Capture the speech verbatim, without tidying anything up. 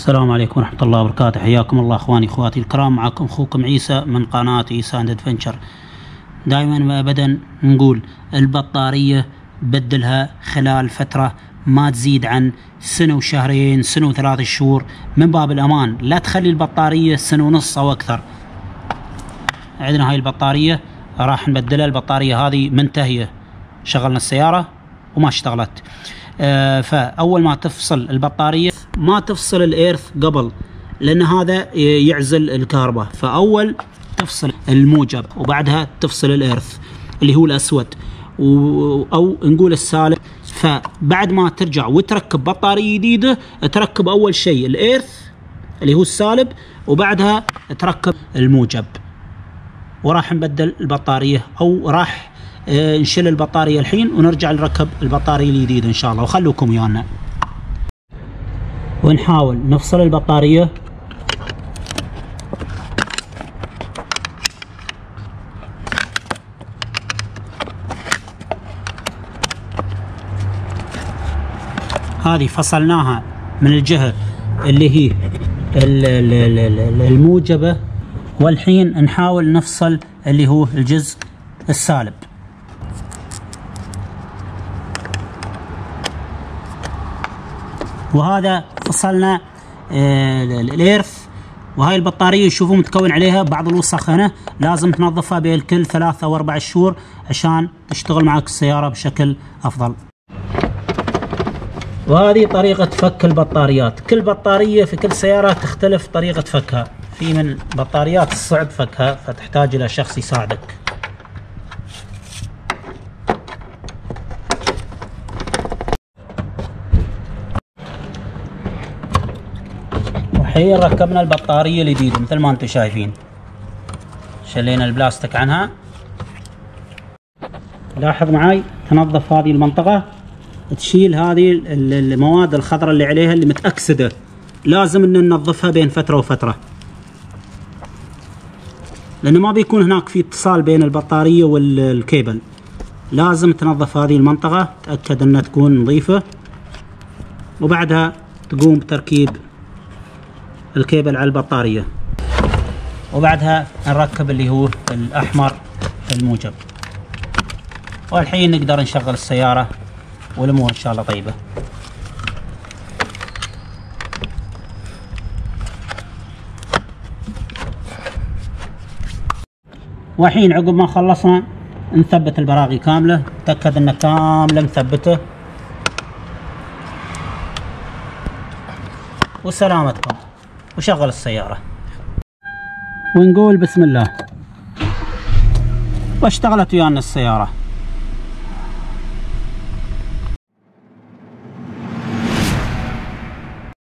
السلام عليكم ورحمة الله وبركاته. حياكم الله اخواني اخواتي الكرام، معكم اخوكم عيسى من قناة عيسى اند ادفنتشر. دائما وابدا نقول البطارية بدلها خلال فترة ما تزيد عن سنة وشهرين، سنة وثلاث شهور، من باب الامان. لا تخلي البطارية سنة ونص او اكثر. عندنا هاي البطارية راح نبدلها. البطارية هذه منتهية، شغلنا السيارة وما اشتغلت. آه فاول ما تفصل البطارية ما تفصل الايرث قبل، لان هذا يعزل الكهرباء. فاول تفصل الموجب وبعدها تفصل الايرث اللي هو الاسود او نقول السالب. فبعد ما ترجع وتركب بطارية جديدة، تركب اول شيء الايرث اللي هو السالب، وبعدها تركب الموجب، وراح نبدل البطارية او راح نشيل البطارية الحين ونرجع نركب البطارية الجديدة ان شاء الله. وخلوكم ويانا ونحاول نفصل البطارية. هذه فصلناها من الجهة اللي هي الموجبة، والحين نحاول نفصل اللي هو الجزء السالب. وهذا فصلنا الايرث. وهاي البطارية شوفوا متكون عليها بعض الوسخ هنا، لازم تنظفها بين كل ثلاثة او اربع شهور عشان تشتغل معك السيارة بشكل افضل. وهذه طريقة فك البطاريات. كل بطارية في كل سيارة تختلف طريقة فكها. في من بطاريات الصعب فكها فتحتاج الى شخص يساعدك. الحين ركبنا البطارية الجديدة مثل ما انتم شايفين، شلينا البلاستيك عنها. لاحظ معاي، تنظف هذه المنطقة، تشيل هذه المواد الخضراء اللي عليها اللي متأكسدة، لازم ان ننظفها بين فترة وفترة، لأنه ما بيكون هناك في اتصال بين البطارية والكيبل. لازم تنظف هذه المنطقة، تأكد انها تكون نظيفة، وبعدها تقوم بتركيب الكيبل على البطارية، وبعدها نركب اللي هو الأحمر الموجب. والحين نقدر نشغل السيارة والأمور إن شاء الله طيبة. والحين عقب ما خلصنا نثبت البراغي كاملة، نتأكد انها كاملة مثبتة، وسلامتكم، وشغل السيارة ونقول بسم الله. واشتغلت ويانا السيارة.